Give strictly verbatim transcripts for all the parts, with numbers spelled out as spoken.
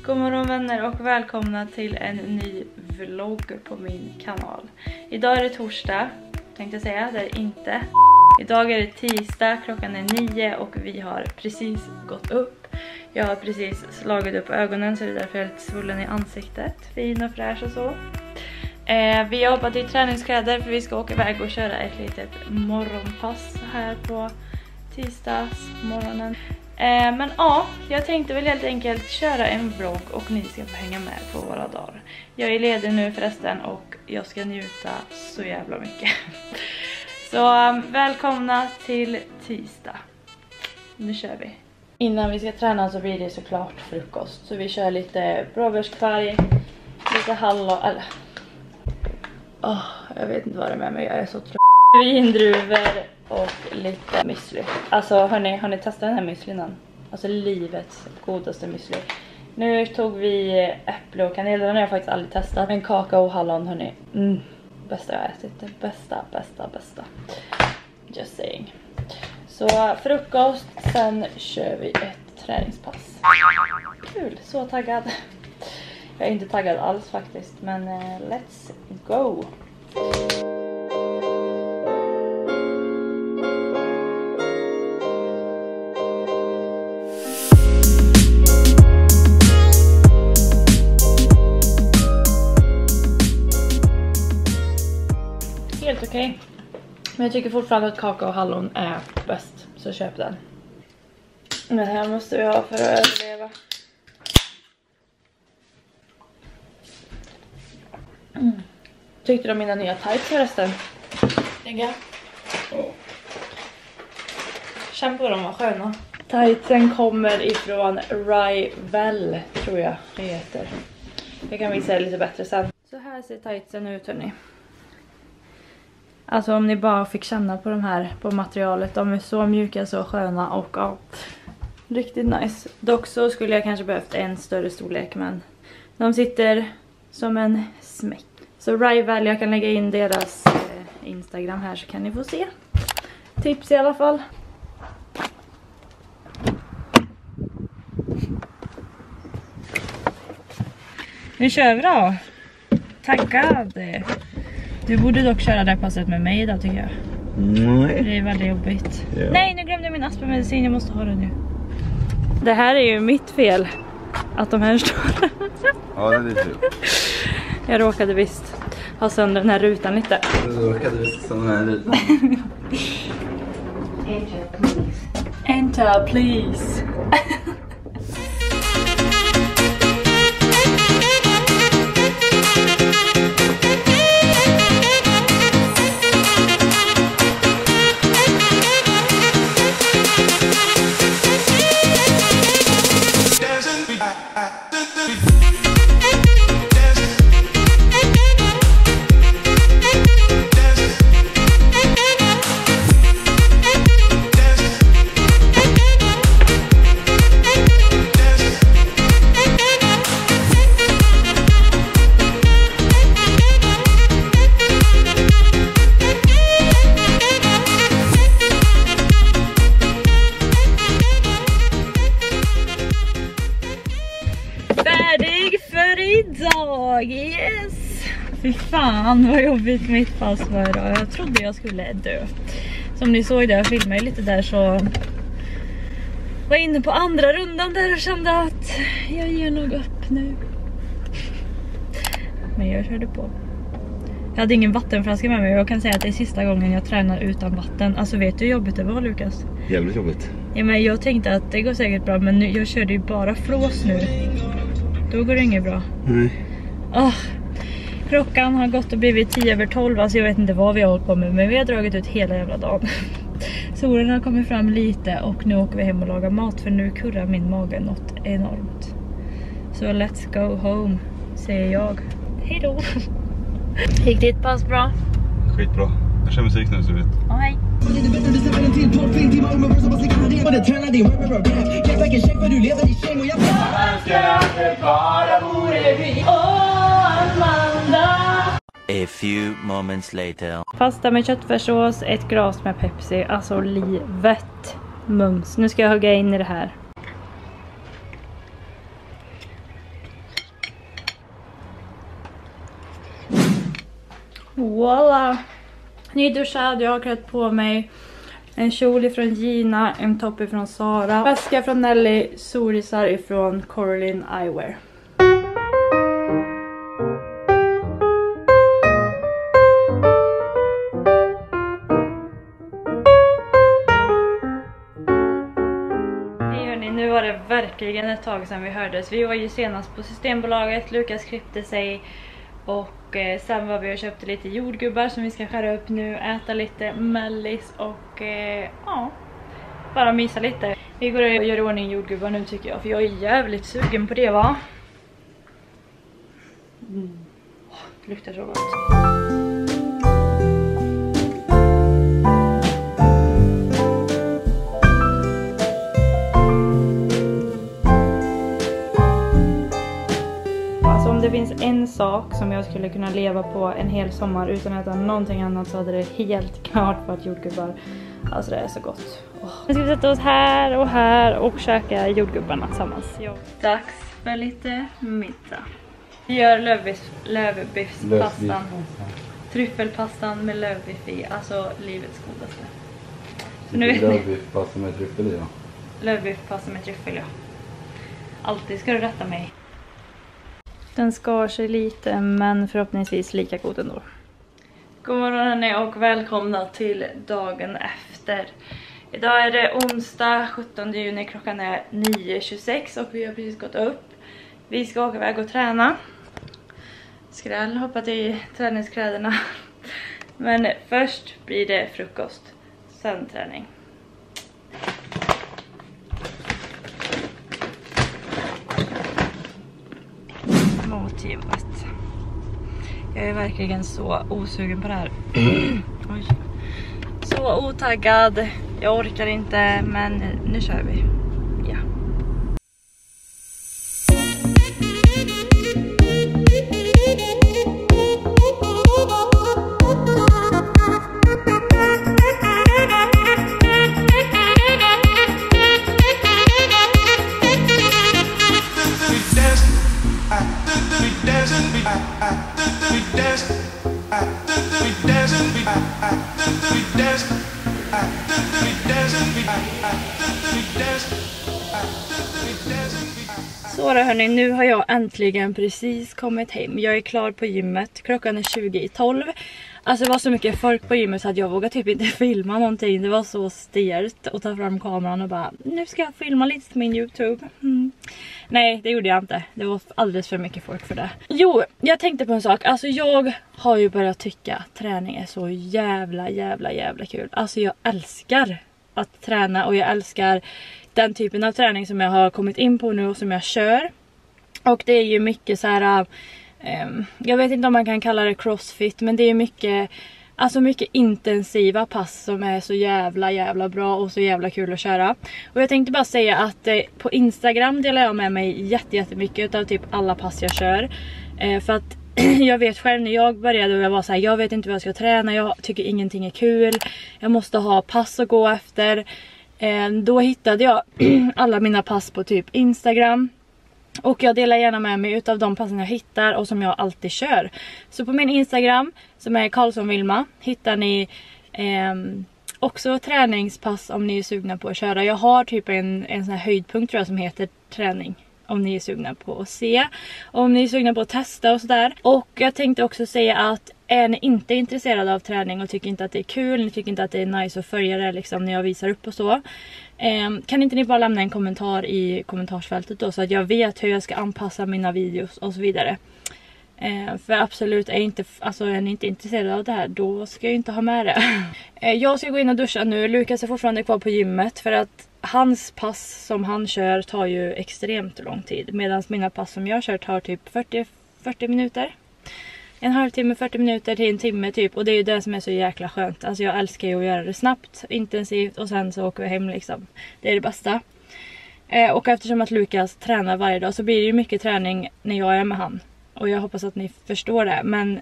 God morgon vänner och välkomna till en ny vlogg på min kanal. Idag är det torsdag, tänkte jag säga, det är inte. Idag är det tisdag, klockan är nio och vi har precis gått upp. Jag har precis slagit upp ögonen så det är därför jag är lite svullen i ansiktet. Fin och fräsch och så. Eh, vi har hoppat i träningskläder för vi ska åka iväg och köra ett litet morgonpass här på tisdagsmorgonen. Eh, men ja, jag tänkte väl helt enkelt köra en vlogg och ni ska få hänga med på våra dagar. Jag är ledig nu förresten och jag ska njuta så jävla mycket. Så um, välkomna till tisdag. Nu kör vi. Innan vi ska träna så blir det såklart frukost. Så vi kör lite blåbärskvarg, lite hallon, eller... Oh, jag vet inte vad det är med mig, jag är så trött. Vindruvor och lite müsli. Alltså hörni, har ni testat den här müslinan? Alltså livets godaste müsli. Nu tog vi äpple och kanel, den har jag faktiskt aldrig testat. Men kakao och hallon hörni, mm, bästa jag har ätit. Det bästa, bästa, bästa. Just saying. Så frukost, sen kör vi ett träningspass. Kul, så taggad. Jag är inte taggad alls faktiskt, men uh, let's go. Helt okej. Okay. Men jag tycker fortfarande att kakao och hallon är bäst. Så köp den. Det här måste vi ha för att överleva. Mm. Tyckte du om mina nya tights förresten? Tänka. Oh. Känn på dem, var sköna. Tightsen kommer ifrån Rival, tror jag det heter. Jag kan visa er lite bättre sen. Så här ser tightsen ut hörni. Alltså om ni bara fick känna på de här, på materialet. De är så mjuka, så sköna och ja, riktigt nice. Dock så skulle jag kanske behövt en större storlek, men de sitter som en smäck. Så Rival, jag kan lägga in deras eh, Instagram här så kan ni få se. Tips i alla fall. Nu kör vi då. Taggad. Du borde dock köra det här passet med mig idag tycker jag. Nej. Det är väldigt jobbigt. Ja. Nej, nu glömde jag min aspamedicin. Jag måste ha det nu. Det här är ju mitt fel. Att de här står. Ja, det är lite. Jag råkade visst ha sönder den här rutan lite. Du råkade visst som den här rutan. Enter please. Enter please. Färdig för idag, yes! Fy fan vad jobbigt mitt pass var idag. Jag trodde jag skulle dö. Som ni såg där, jag filmade lite där så var inne på andra rundan där och kände att jag ger nog upp nu. Men jag körde på. Jag hade ingen vattenflaska med mig och jag kan säga att det är sista gången jag tränar utan vatten. Alltså vet du hur jobbigt det var, Lukas? Jävligt jobbigt. Ja, men jag tänkte att det går säkert bra, men nu, jag körde ju bara flås nu. Då går det inget bra. Nej. Oh, klockan har gått och blivit tio över tolv. Alltså jag vet inte vad vi har hållit på med, men vi har dragit ut hela jävla dagen. Solen har kommit fram lite och nu åker vi hem och lagar mat, för nu kurrar min mage något enormt. Så let's go home, säger jag. Hej då. Gick ditt pass bra? Skitbra. Jag kör musik nu så du vet. Oh, hej. A few moments later. Pasta med köttfärssås, ett glas med Pepsi. Alltså livet. Mums. Nu ska jag hugga in i det här. Voila! Nyduschad, jag har klätt på mig en kjol ifrån Gina, en topp ifrån Sara, väska från Nelly, sorisar ifrån Coraline Eyewear. Nu var det verkligen ett tag sedan vi hördes. Vi var ju senast på Systembolaget, Lukas klippte sig och eh, sen var vi och köpte lite jordgubbar som vi ska skära upp nu, äta lite mellis och eh, ja, bara mysa lite. Vi går och gör i ordning jordgubbar nu tycker jag, för jag är jävligt sugen på det, va? Mm. Oh, det luktar så gott. Det finns en sak som jag skulle kunna leva på en hel sommar utan att äta någonting annat, så hade det helt klart på att jordgubbar. Alltså det är så gott. Oh. Nu ska vi sätta oss här och här och käka jordgubbarna tillsammans. Ja. Dags för lite middag. Vi gör lövbiff, lövbiffspastan. Tryffelpastan med lövbiff i. Alltså livets godaste. Så nu vet ni. Lövbiffpasta med tryffel i, ja. Lövbiffpasta med tryffel, ja. Alltid ska du rätta mig. Den skar sig lite, men förhoppningsvis lika god ändå. God morgon hörni och välkomna till dagen efter. Idag är det onsdag sjuttonde juni, klockan är nio tjugosex och vi har precis gått upp. Vi ska åka iväg och träna. Skräll, hoppat i träningskläderna. Men först blir det frukost, sen träning. Mot gymmet. Jag är verkligen så osugen på det här. Oj. Så otaggad. Jag orkar inte, men nu kör vi. Ja. Så då hörni, nu har jag äntligen precis kommit hem. Jag är klar på gymmet. Klockan är tjugo i tolv. Alltså det var så mycket folk på gymmet så att jag vågade typ inte filma någonting. Det var så stelt att ta fram kameran och bara, nu ska jag filma lite på min YouTube. Mm. Nej, det gjorde jag inte. Det var alldeles för mycket folk för det. Jo, jag tänkte på en sak. Alltså jag har ju börjat tycka att träning är så jävla, jävla, jävla kul. Alltså jag älskar att träna och jag älskar den typen av träning som jag har kommit in på nu och som jag kör. Och det är ju mycket så här, um, jag vet inte om man kan kalla det crossfit, men det är mycket, alltså mycket intensiva pass som är så jävla jävla bra och så jävla kul att köra. Och jag tänkte bara säga att eh, på Instagram delar jag med mig jätte, jättemycket av typ alla pass jag kör. Eh, för att jag vet själv när jag började och jag var så här, jag vet inte vad jag ska träna, jag tycker ingenting är kul. Jag måste ha pass att gå efter. Eh, då hittade jag alla mina pass på typ Instagram. Och jag delar gärna med mig utav de passen jag hittar och som jag alltid kör. Så på min Instagram, som är Karlsson Vilma, hittar ni eh, också träningspass om ni är sugna på att köra. Jag har typ en, en sån här höjdpunkt tror jag som heter träning. Om ni är sugna på att se. Och om ni är sugna på att testa och sådär. Och jag tänkte också säga att är ni inte intresserade av träning och tycker inte att det är kul, ni tycker inte att det är nice att följa det liksom när jag visar upp och så. Eh, kan inte ni bara lämna en kommentar i kommentarsfältet då, så att jag vet hur jag ska anpassa mina videos och så vidare. Eh, för absolut är, inte, alltså är ni inte intresserade av det här, då ska jag inte ha med det. eh, jag ska gå in och duscha nu. Lukas är fortfarande kvar på gymmet för att hans pass som han kör tar ju extremt lång tid. Medan mina pass som jag kör tar typ fyrtio, fyrtio minuter. En halvtimme, fyrtio minuter till en timme typ. Och det är ju det som är så jäkla skönt. Alltså jag älskar ju att göra det snabbt, intensivt och sen så åker vi hem liksom. Det är det bästa. Eh, och eftersom att Lukas tränar varje dag så blir det ju mycket träning när jag är med han. Och jag hoppas att ni förstår det. Men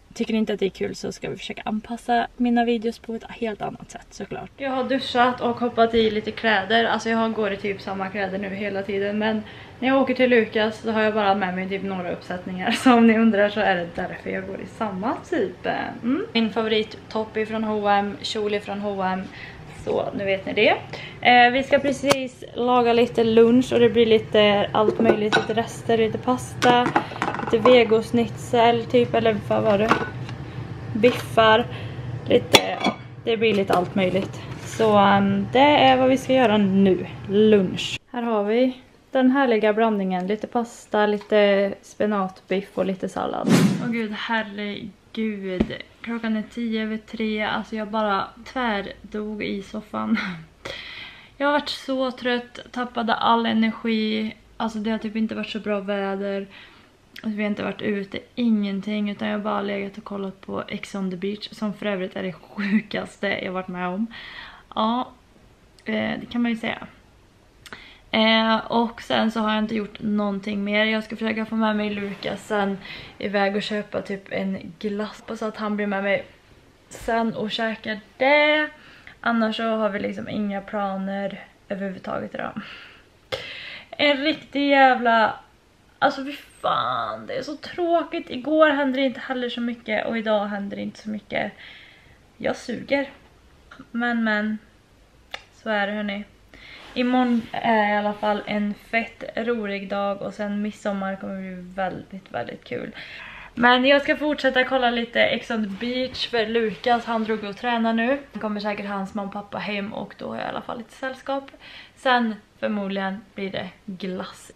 tycker ni inte att det är kul så ska vi försöka anpassa mina videos på ett helt annat sätt såklart. Jag har duschat och hoppat i lite kläder. Alltså jag går i typ samma kläder nu hela tiden. Men när jag åker till Lukas så har jag bara med mig typ några uppsättningar. Så om ni undrar så är det därför jag går i samma typ. Mm. Min favorittopp är från H och M, kjol är från H och M. Så nu vet ni det. Eh, vi ska precis laga lite lunch och det blir lite allt möjligt. Lite rester, lite pasta, lite vegosnitzel typ, eller vad var det? Biffar, lite, ja, det blir lite allt möjligt. Så um, det är vad vi ska göra nu, lunch. Här har vi den härliga blandningen, lite pasta, lite spenatbiff och lite sallad. Åh gud, herregud. Klockan är tio över tre, alltså jag bara tvärdog i soffan. Jag har varit så trött, tappade all energi. Alltså det har typ inte varit så bra väder. Alltså vi har inte varit ute, ingenting. Utan jag har bara legat och kollat på Ex on the Beach. Som för övrigt är det sjukaste jag varit med om. Ja, det kan man ju säga. Eh, och sen så har jag inte gjort någonting mer. Jag ska försöka få med mig Lukas sen iväg och köpa typ en glass. Så att han blir med mig sen och käkar det. Annars så har vi liksom inga planer överhuvudtaget idag. En riktig jävla... Alltså fy fan, det är så tråkigt. Igår hände det inte heller så mycket och idag händer det inte så mycket. Jag suger. Men men, så är det hörni. Imorgon är i alla fall en fett rolig dag och sen midsommar kommer bli väldigt, väldigt kul. Men jag ska fortsätta kolla lite Ex on the Beach för Lukas, han drog och tränar nu. Han kommer säkert hans mamma och pappa hem och då har jag i alla fall lite sällskap. Sen förmodligen blir det glass.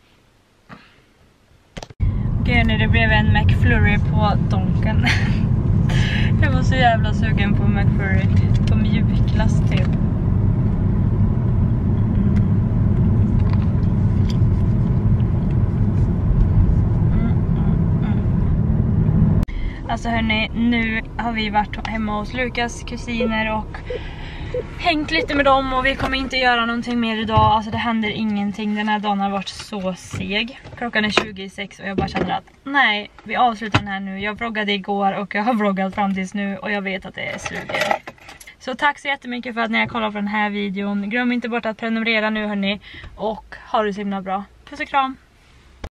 Okej, nu det blev en McFlurry på Donken. Jag var så jävla sugen på McFlurry, på mjukglass typ. Alltså hörni, nu har vi varit hemma hos Lukas kusiner och hängt lite med dem och vi kommer inte göra någonting mer idag. Alltså det händer ingenting, den här dagen har varit så seg. Klockan är tjugo i sex och jag bara känner att nej, vi avslutar den här nu. Jag vloggade igår och jag har vloggat fram tills nu och jag vet att det är suger. Så tack så jättemycket för att ni har kollat på den här videon. Glöm inte bort att prenumerera nu hörni och ha det så himla bra. Puss och kram!